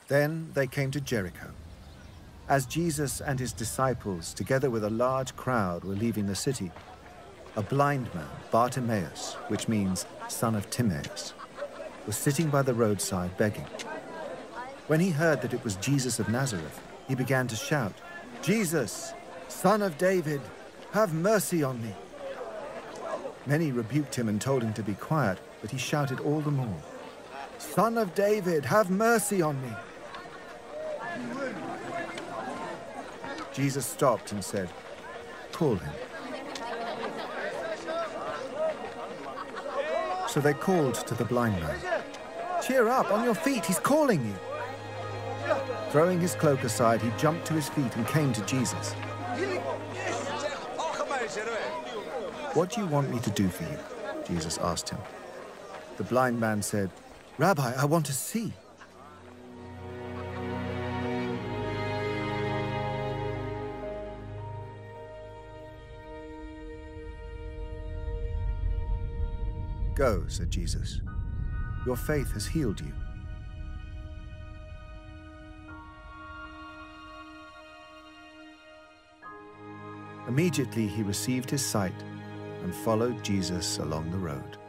Then they came to Jericho. As Jesus and his disciples, together with a large crowd, were leaving the city, a blind man, Bartimaeus, which means son of Timaeus, was sitting by the roadside begging. When he heard that it was Jesus of Nazareth, he began to shout, "Jesus, Son of David, have mercy on me." Many rebuked him and told him to be quiet, but he shouted all the more, "Son of David, have mercy on me." Jesus stopped and said, "Call him." So they called to the blind man, "Cheer up, on your feet, he's calling you." Throwing his cloak aside, he jumped to his feet and came to Jesus. "What do you want me to do for you?" Jesus asked him. The blind man said, "Rabbi, I want to see." "Go," said Jesus. "Your faith has healed you." Immediately he received his sight and followed Jesus along the road.